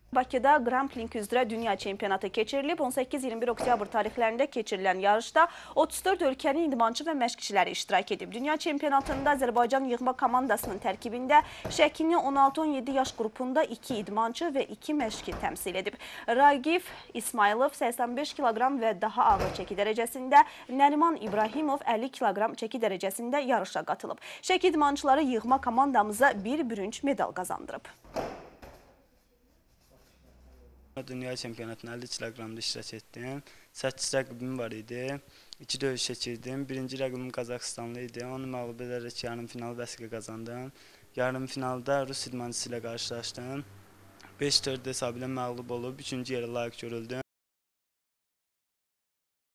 Bakıda Grappling üzrə dünya çempionatı keçirilib. 18-21 oktyabr tarixlərində keçirilən yarışda 34 ölkənin idmançı və məşqçiləri iştirak edib. Dünya çempionatında Azərbaycan yığma komandasının tərkibində şəkilli 16-17 yaş qrupunda 2 idmançı və 2 məşqçi təmsil edib. Ragif İsmailov 85 kiloqram və daha ağır çəki dərəcəsində, Nəriman İbrahimov 50 kiloqram çəki dərəcəsində yarışa qatılıb. Şəki idmançıları yığma komandamıza bir bürünc medal qazandırıb. Dünya çempionatına 50 kiloqramda iştirak etdim. 8 rəqibim var idi. 2 döyüş keçirdim. Birinci rəqibim Qazaxıstanlı idi. Onu məğlub edərək yarım final vəsiqə qazandım. Yarım finalda Rus idmançısı ilə qarşılaşdım. 5-4 hesabı ilə məğlub olub 3-cü yerə layiq görüldüm.